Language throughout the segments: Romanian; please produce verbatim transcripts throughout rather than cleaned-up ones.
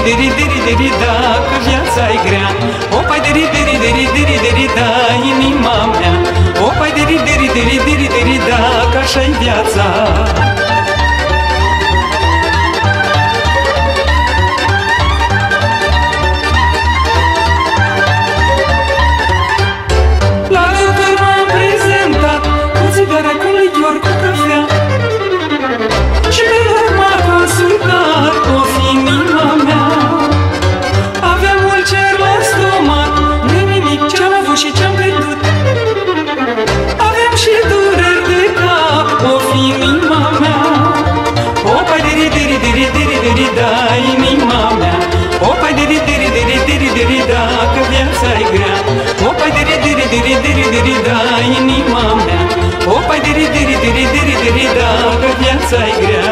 diri, diri, diri, da, că viața-i grea. Opa, diri, diri, diri, diri, diri, da, inima mea. Opa, diri, diri, diri, diri, diri, da, că așa-i viața. La doctor m-am prezentat cu țigară, cu lichior, cu cafea. Și pe loc m-a consultat, o fi inima mea. Aveam ulcer la stomac, nu-i nimic ce-am avut și ce-am pierdut. Aveam și dureri de cap, o fi inima mea. Opa, diri, diri, diri, diri, diri, da, inima mea. Opa, diri, diri, diri, diri, diri, da, că viața-i grea. Opa, diri, diri, diri, diri, diri, da, inima mea. Opa, diri, diri, diri, diri, diri, da, că viața-i grea.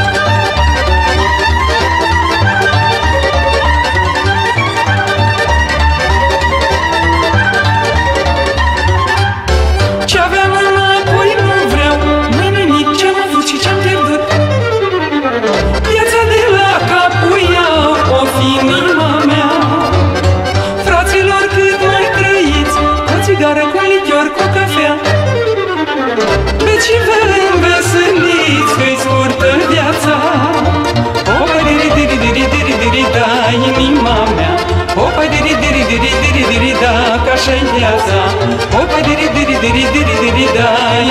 Ce aveam înapoi nu vreau, nu-i nimic ce-am avut și ce-am pierdut. Viața de la capul iau, o fi inima mea. Fraților, cât mai trăiți, cu țigară, cu lichior, cu cafea. Beți și vă înveseliți, că-i scurtă viața. Opa, diri, diri, diri, diri, diri, da, inima mea. Opa, diri, diri, diri, diri, diri, da, că așa-i viața. Opa, diri, diri, diri, diri, diri, da,